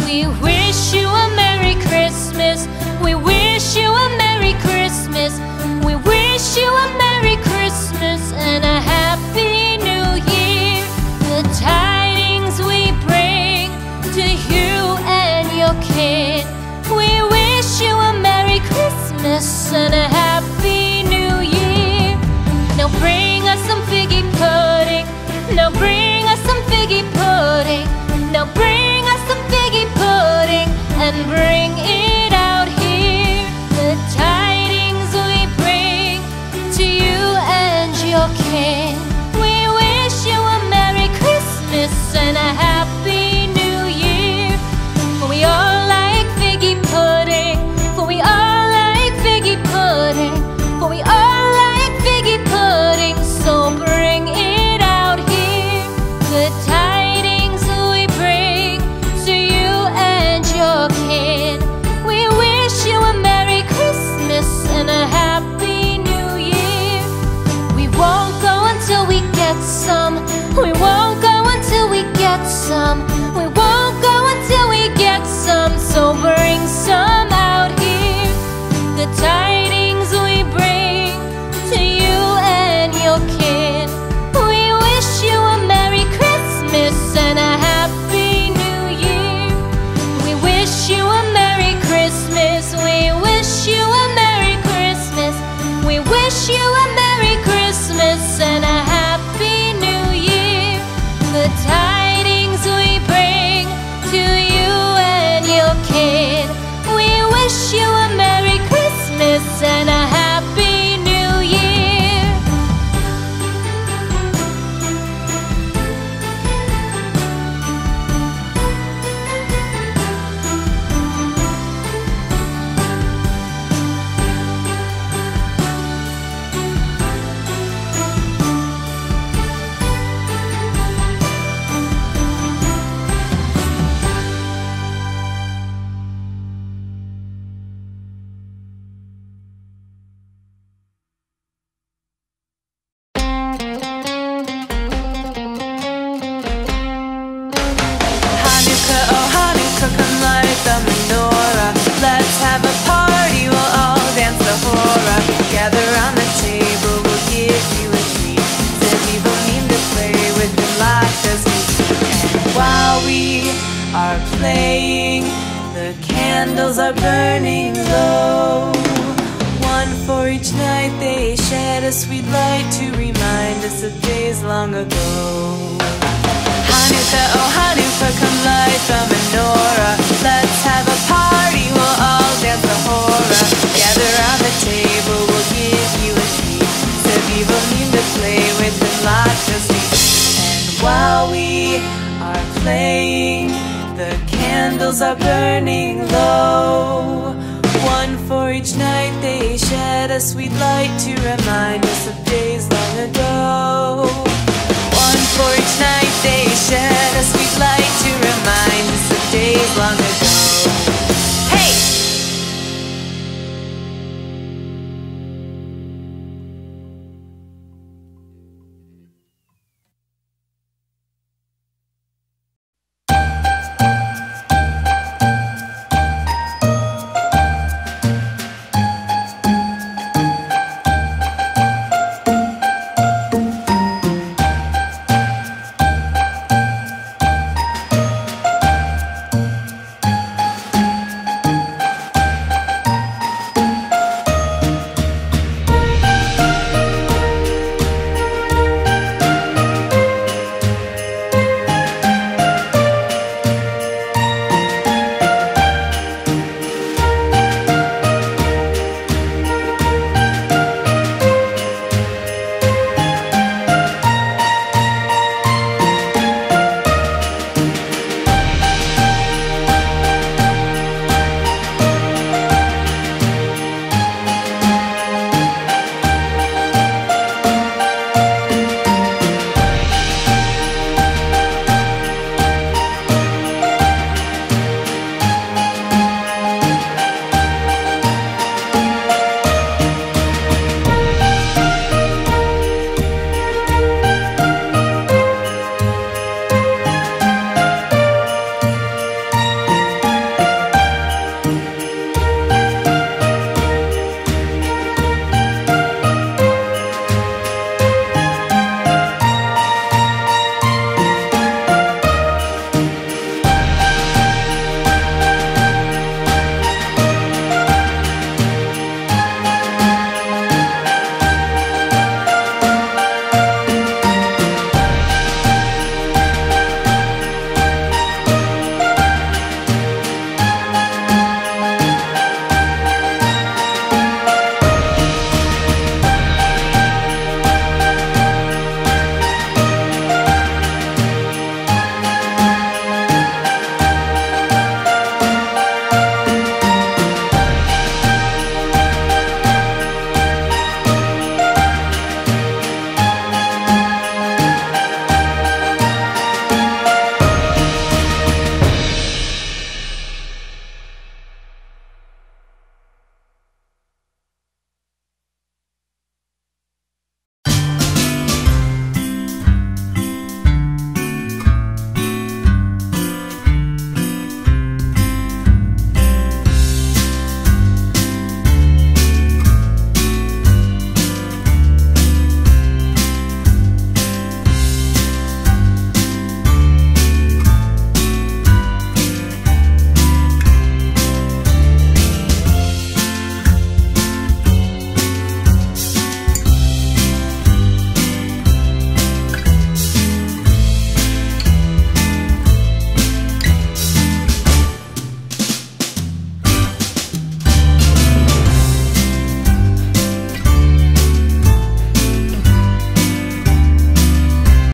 We wish you a Merry Christmas. We wish you a Merry Christmas. We wish you a Merry Christmas and a Happy New Year. The tidings we bring to you and your kin. We wish you a Merry Christmas and a Happy New Year. Now bring us some figgy pudding. Now bring us some figgy pudding. Now bring us some figgy pudding and bring it out here. The tidings we bring to you and your kin. We wish you a Merry Christmas and a Happy New Year. For we all like figgy pudding. For we all like figgy pudding. For we all like figgy pudding. So bring it out here. The tidings we bring to you and your kin. We wish you a Merry Christmas and a Happy New Year. We won't go until we get some. We won't go until we get some. We won't go until we get some. So bring some out here. The tidings we bring to you and your kin. We wish you a Merry Christmas and a Happy New Year. We wish you a Merry Christmas. We wish you a Merry Christmas. We wish you a Merry Christmas and a Happy New Year. The tidings we bring to you and your kin. We wish you a Merry Christmas and a Happy New Year. Hanukkah, oh Hanukkah, come light the menorah. Let's have a party, we'll all dance the hora. Gather round the table, we'll give you a treat. Said people mean to play with them like the sweet. And while we are playing, the candles are burning low. One for each night they shed a sweet light to remind us of days long ago. Hanukkah, oh Hanukkah, come light the menorah. Let's have a party, we'll all dance the hora. Gather round the table, we'll give you a treat. So people need to play with them like the sweet. And while we are playing, the candles are burning low. One for each night they shed a sweet light to remind us of days long ago.